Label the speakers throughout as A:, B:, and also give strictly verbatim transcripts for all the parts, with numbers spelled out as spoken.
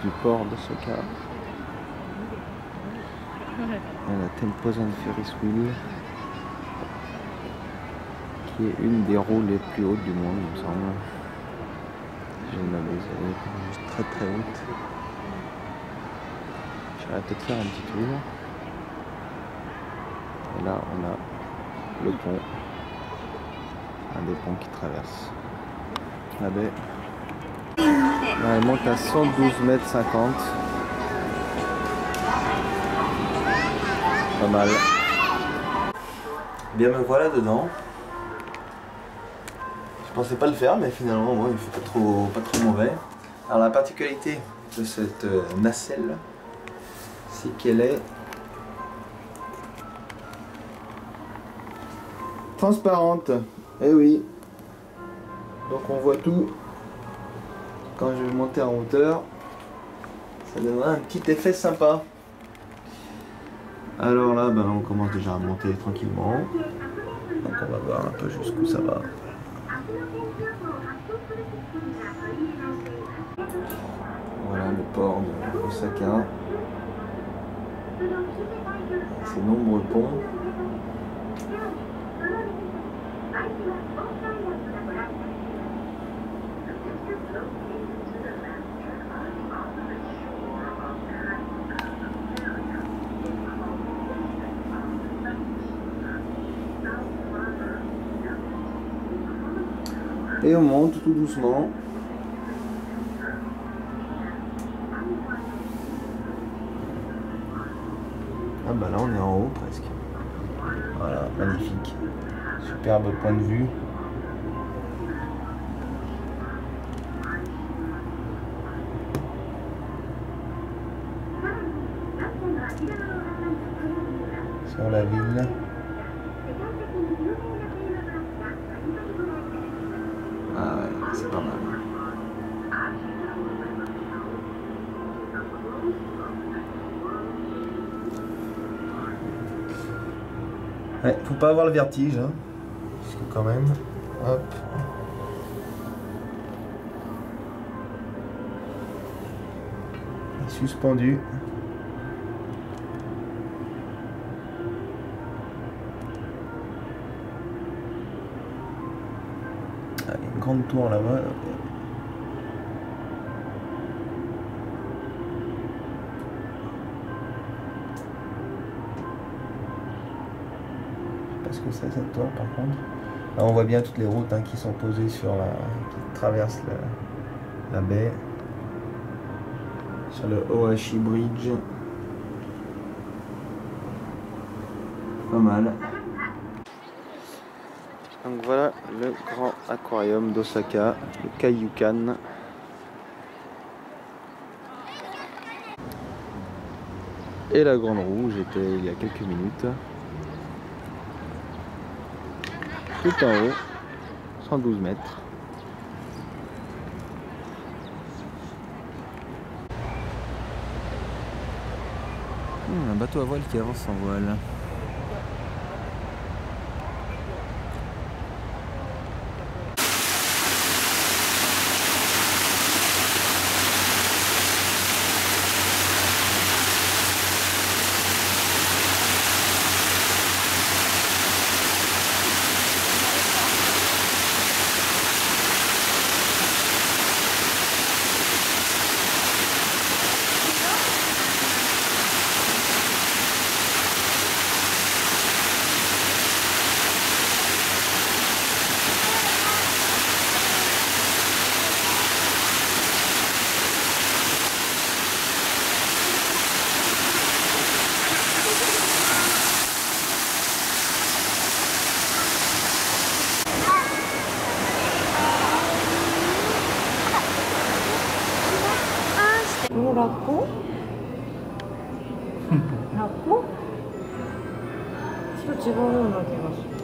A: du port d'Osaka. La Temposan Ferris Wheel, qui est une des roues les plus hautes du monde, il me semble. Je ne m'abuse, elle est juste très très haute. J'irai peut-être faire un petit tour. Et là, on a le pont, un des ponts qui traverse la baie. Là, elle monte à cent douze mètres cinquante. Pas mal. Bien, me voilà dedans. Je pensais pas le faire, mais finalement, bon, il fait pas trop, pas trop mauvais. Alors, la particularité de cette euh, nacelle, c'est qu'elle est transparente. Eh oui. Donc, on voit tout. Quand je vais monter en hauteur, ça donnera un petit effet sympa. Alors là, ben, on commence déjà à monter tranquillement. Donc on va voir un peu jusqu'où ça va. Voilà le port de Osaka. Ces nombreux ponts. Et on monte tout doucement. Ah bah là on est en haut presque. Voilà, magnifique. Superbe point de vue. Sur la ville. Ah ouais, c'est pas mal. Ouais, faut pas avoir le vertige, hein. Parce que quand même, hop. Suspendu. Ah, il y a une grande tour là-bas. Là. Je sais pas ce que c'est cette tour par contre. Là on voit bien toutes les routes hein, qui sont posées sur la. Qui traversent la, la baie. Sur le Ohashi Bridge. Pas mal. Donc voilà le grand aquarium d'Osaka, le Kaiyukan. Et la grande roue, j'étais il y a quelques minutes. Tout en haut, cent douze mètres. Mmh, un bateau à voile qui avance sans voile.
B: 라꼬? 라꼬?ちょっと違うような気がする。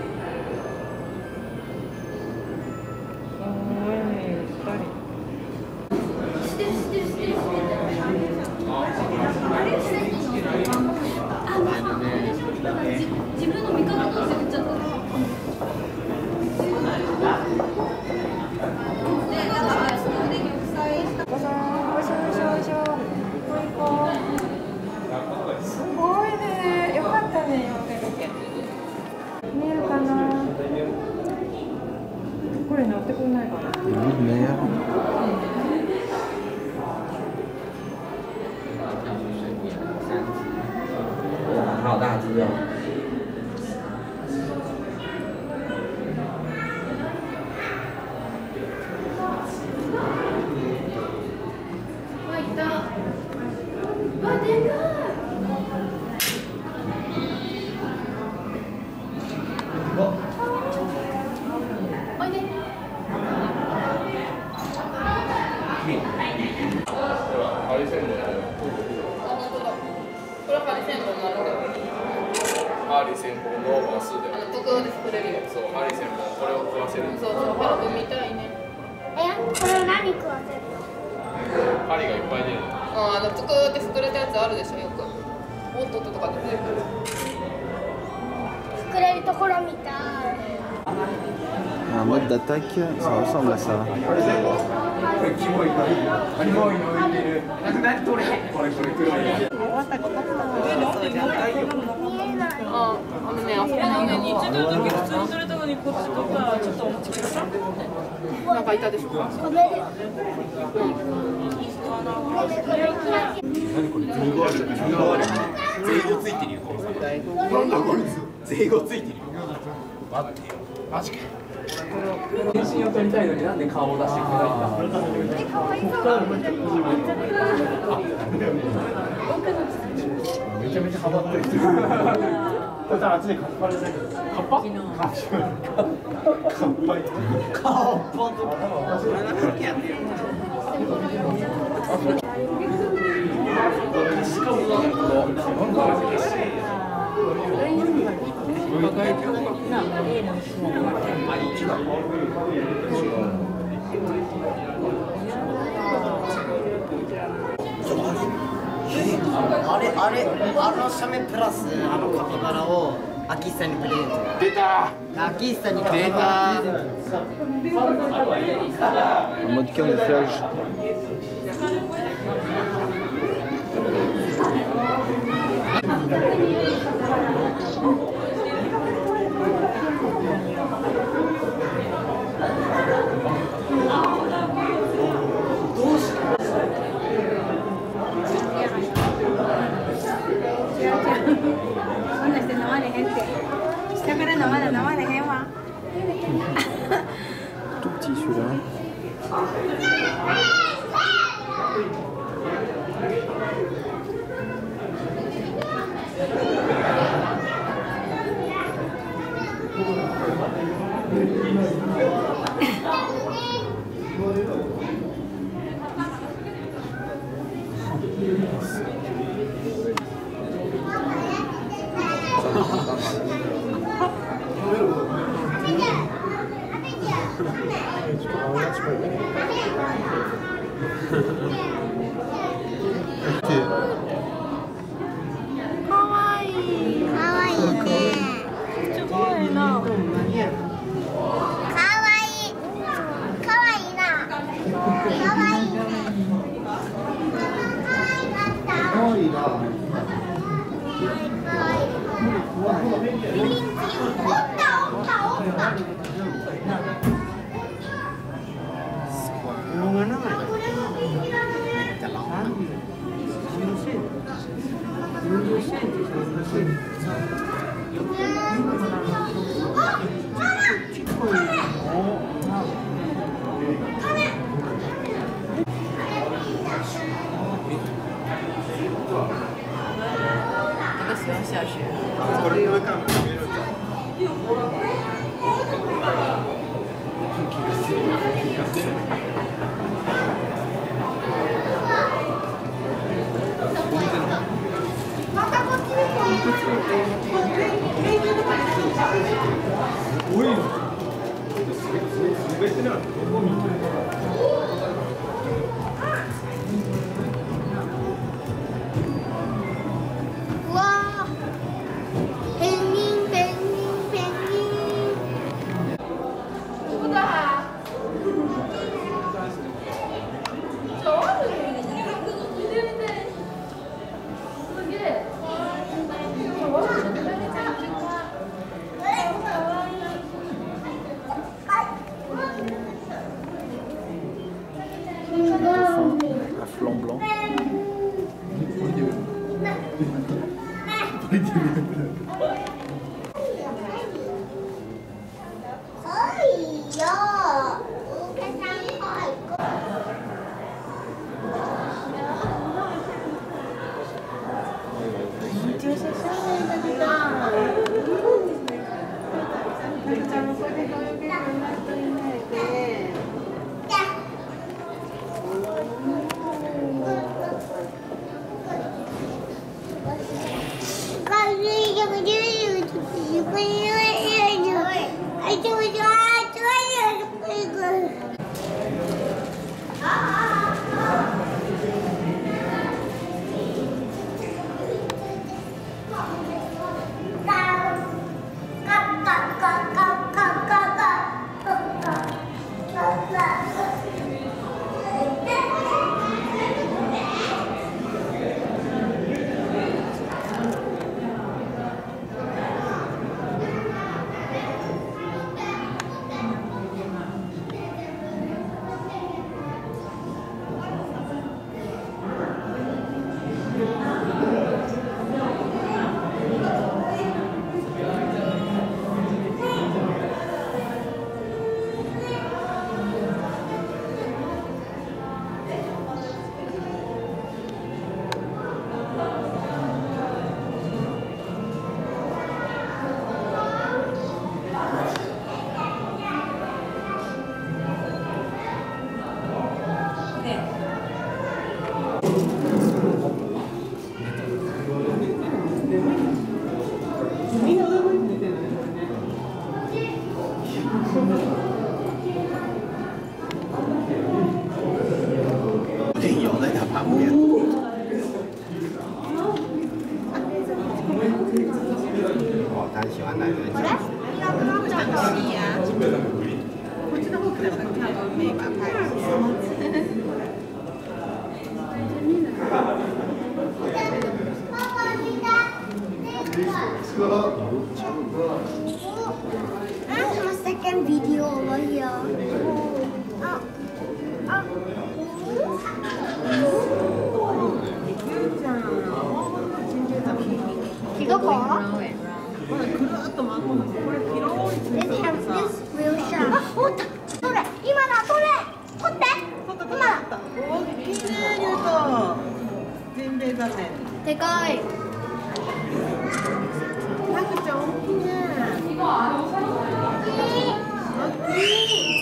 B: 自分の味方同士売っちゃった。で、だからそれで玉砕した。
C: これ乗ってくんないかな。
A: Des bouts de mer. Un mode d'attaque, ça ressemble à ça. En mode camouflage. Tout petit celui-là.
C: Second video over here. 이거 봐. Let's have this real shot. あ、おった。それ、今だ、それ。取って。今だ。
D: お、きれいに言うと。ジンベエザメ。
C: でかい。
D: タクちゃん大きいね。大きい。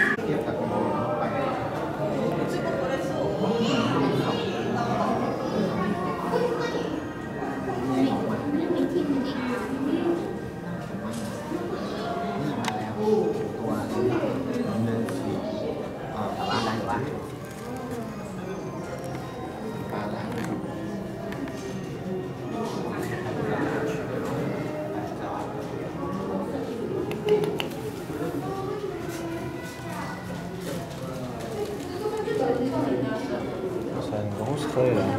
A: C'est une grosse feuille là.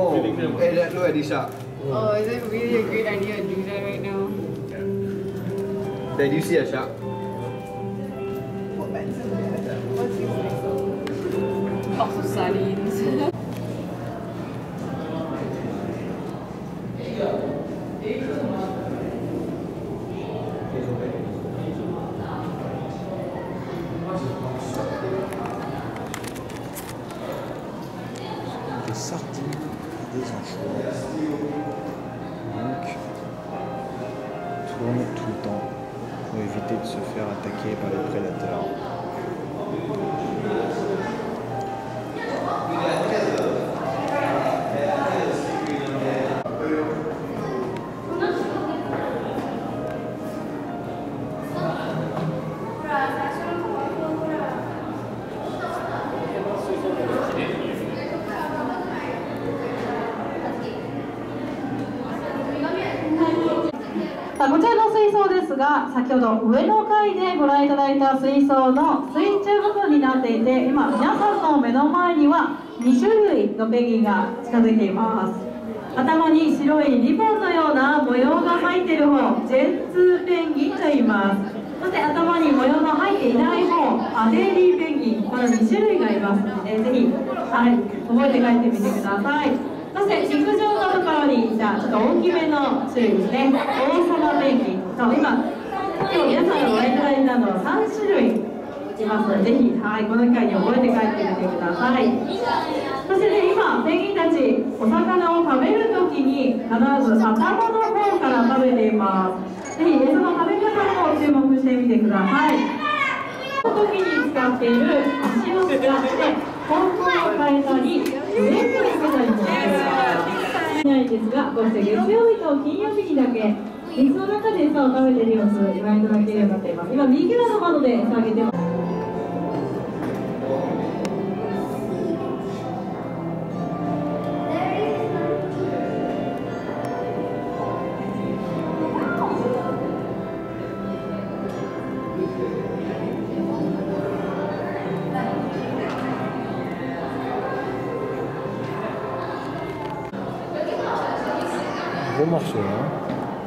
A: Oh, hey, look at Disha.
D: Oh, is it really a great idea to do that right now?
A: Did you see a shark?
D: Also sardines.
A: Des sardines et des anchois. Donc, tourne tout le temps pour éviter de se faire attaquer par les prédateurs.
E: さあこちらの水槽ですが、先ほど上の階でご覧いただいた水槽の水中部分になっていて、今皆さんの目の前にはに種類のペンギンが近づいています。頭に白いリボンのような模様が入っている方、ジェンツーペンギンと言います。そして頭に模様の入っていない方、アデリーペンギン、このに種類がいますので、ぜひ、はい、覚えて帰ってみてください。そして陸上のところにいたちょっと大きめの種類ですね、王様ペンギンと、今今日皆さんがご覧いただいたのはさん種類いますので、ぜひ、はい、この機会に覚えて帰ってみてください。そしてね、今ペンギンたちお魚を食べるときに必ず頭の方から食べています。ぜひその食べ方も注目してみてください。その時に使っている足を使って方向を変えたり、上につけたりもしています。ないですが、こうして月曜日と金曜日にだけ水の中で餌を食べている様子ご覧いただけるようになっています。今右側の窓で餌をあげてます。
A: Gros morceau hein.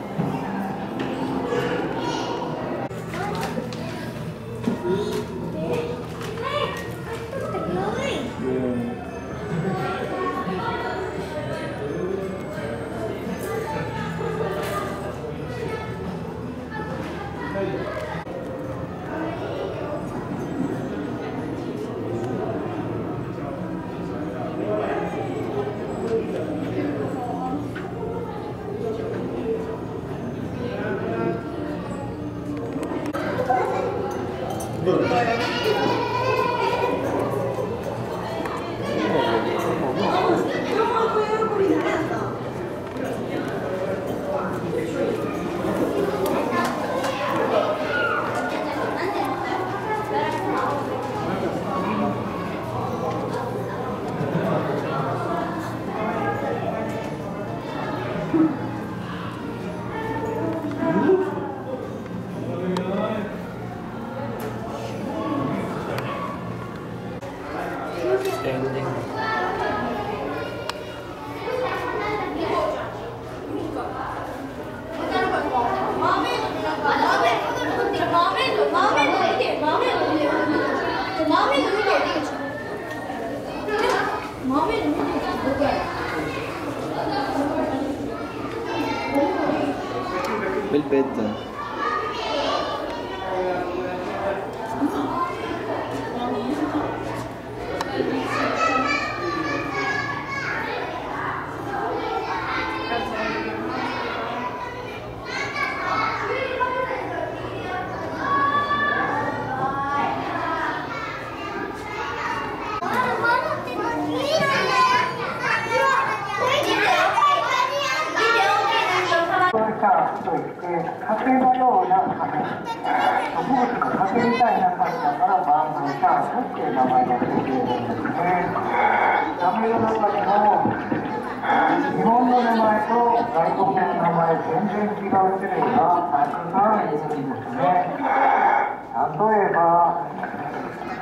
A: Belle bête.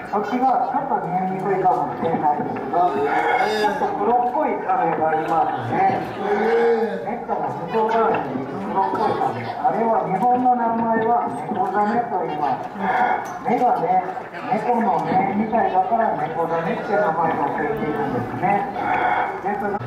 F: そっちがちょっと見えにくいかもしれないですが、ちょっと黒っぽいカメがいますね。ネットの向こう側に黒っぽいカメ、あれは日本の名前は猫ザメと言います。目がね、猫の目みたいだから猫ザメって名前がついているんですね。ですが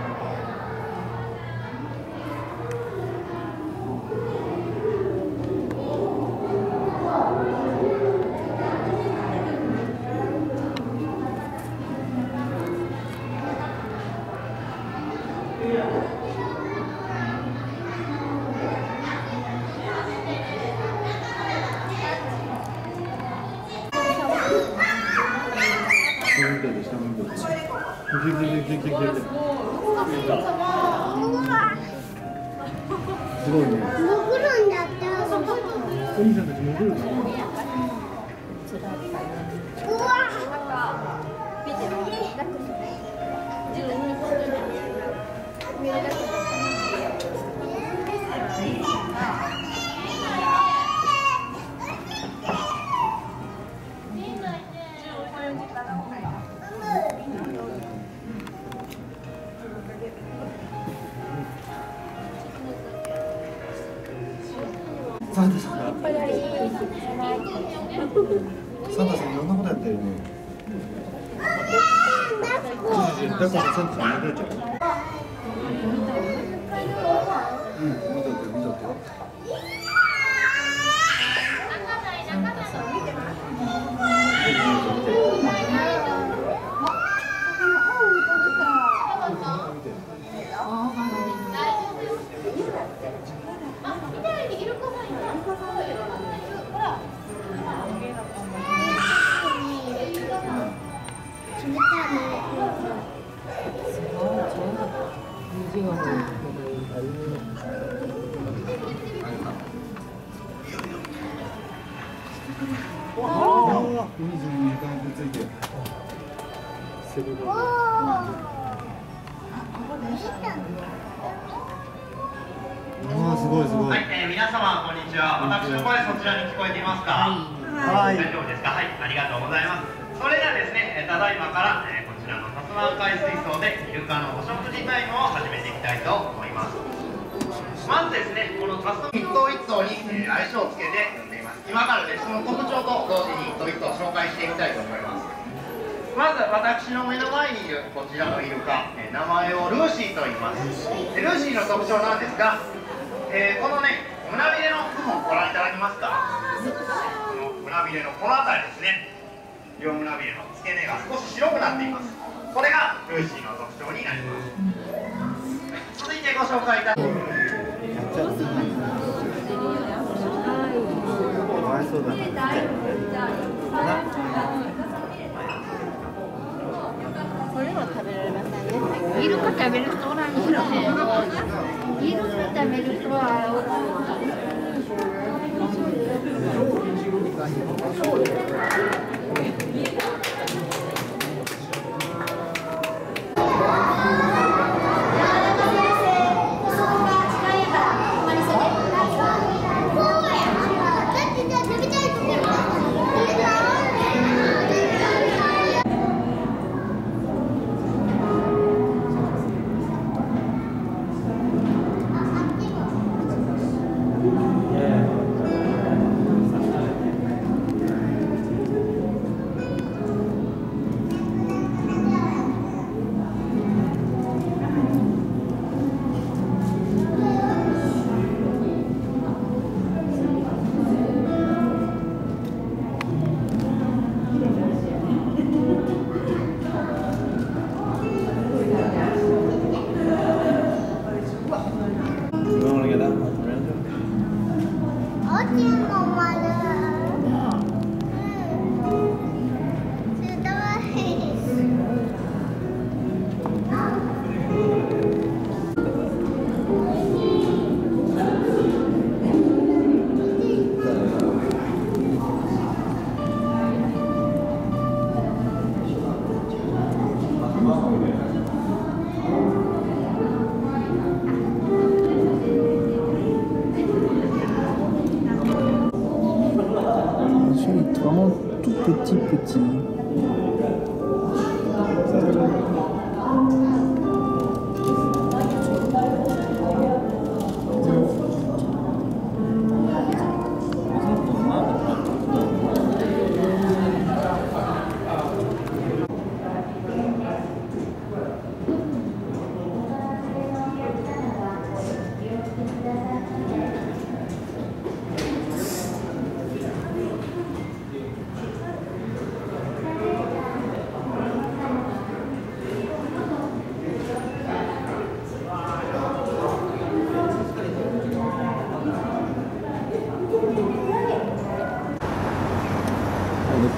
A: すごいね。
C: 潜るんだって。
A: お兄さんたち潜るの？
C: うわ。
A: サンタさんが。サンタさんいろんなことやってるね。だからサンタさん戻れちゃう。うん、見とって見とってよ。海に床がくっついて。ああ、すごいすごい。
G: はい、えー、皆様こんにちは。私の声そちらに聞こえていますか？
A: はい。
G: 大丈夫ですか？はい、ありがとうございます。それではですね、ただいまから、えー、こちらのタスマン海水槽でイルカのお食事タイムを始めていきたいと思います。まずですね、このタス一頭一頭に、えー、愛称をつけて呼んでいます。今からね、その特徴と同時に一頭一頭紹介していきたいと思います。まず私の目の前にいるこちらのイルカ、えー、名前をルーシーと言います。でルーシーの特徴なんですが、えー、このね、胸びれの部分をご覧いただけますか？この胸びれのこの辺りですね、両胸びれの付け根が少し白くなっています。これがルーシーの特徴になります。続いてご紹介いたします。
A: かわいそうだな。
H: これは食べられませんね。イルカ食べる人おらんのね。イルカ食べる人はおらんの。
A: Vraiment tout petit petit.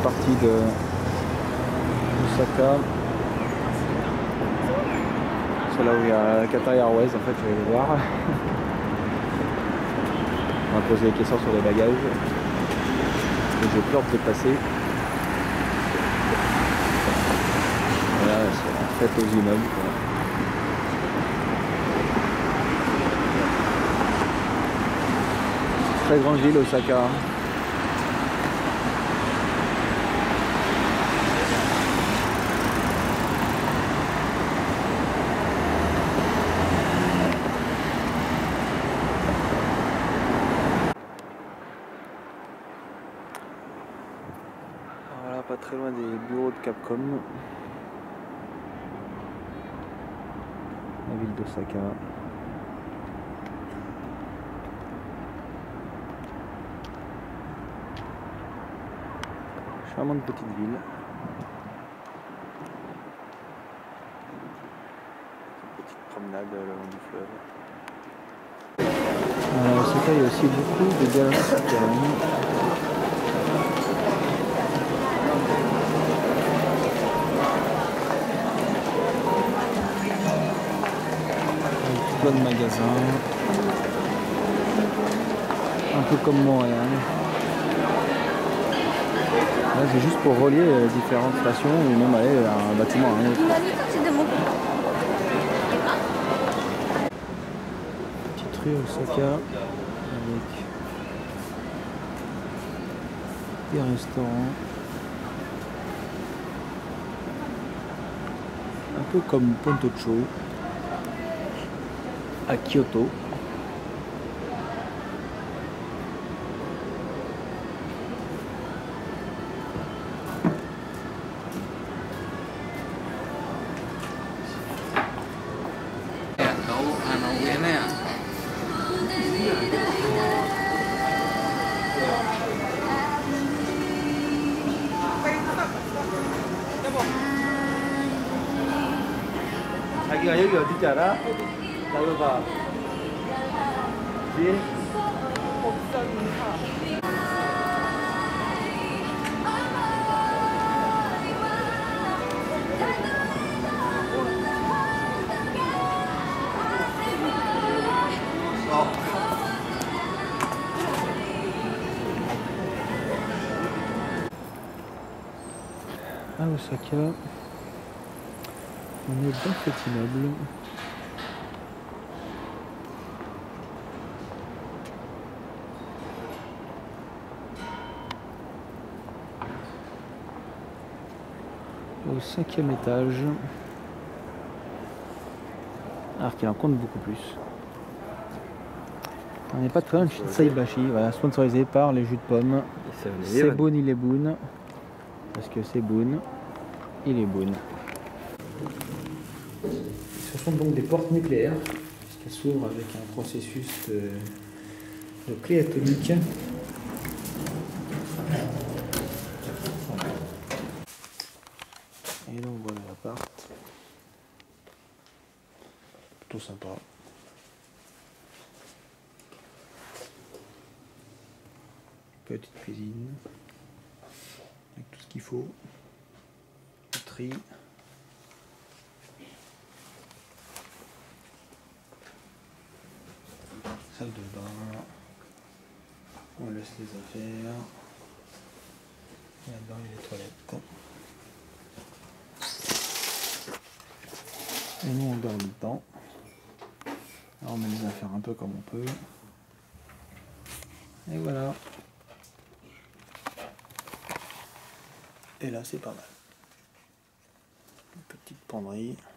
A: partie de Osaka. C'est là où il y a Qatar Airways, en fait, je vais le voir. On va poser des questions sur les bagages. Et j'ai peur de les passer. Voilà, c'est la fête aux immeubles. Quoi. Très grande ville, Osaka. Voilà, pas très loin des bureaux de Capcom. La ville d'Osaka. Charmante petite ville. Petite promenade le long du fleuve. À Osaka, il y a aussi beaucoup de galeries souterraines. Avec plein de magasins. Un peu comme Montréal. Là, c'est juste pour relier les différentes stations ou même aller à un bâtiment à un autre. Petite rue Osaka avec des restaurants. Un peu comme Pontocho à Kyoto. 자기가 여기 어딘지 알아? 나도 봐. 진? À Osaka, on est dans cet immeuble. Au cinquième étage. Alors qu'il en compte beaucoup plus. On n'est pas très loin de Shinsaibashi, voilà, sponsorisé par les jus de pommes. C'est Boon, il est Boon. Parce que c'est Boon, il est Boon. Ce sont donc des portes nucléaires, puisqu'elles s'ouvrent avec un processus de, de clé atomique. Et donc voilà l'appart. Plutôt sympa. Petite cuisine. Avec tout ce qu'il faut. Le tri. Salle de bain. On laisse les affaires. Et là-dedans il y a les toilettes. Et nous on dort dedans. Alors on met les affaires un peu comme on peut. Et voilà. Et là c'est pas mal. Une petite penderie.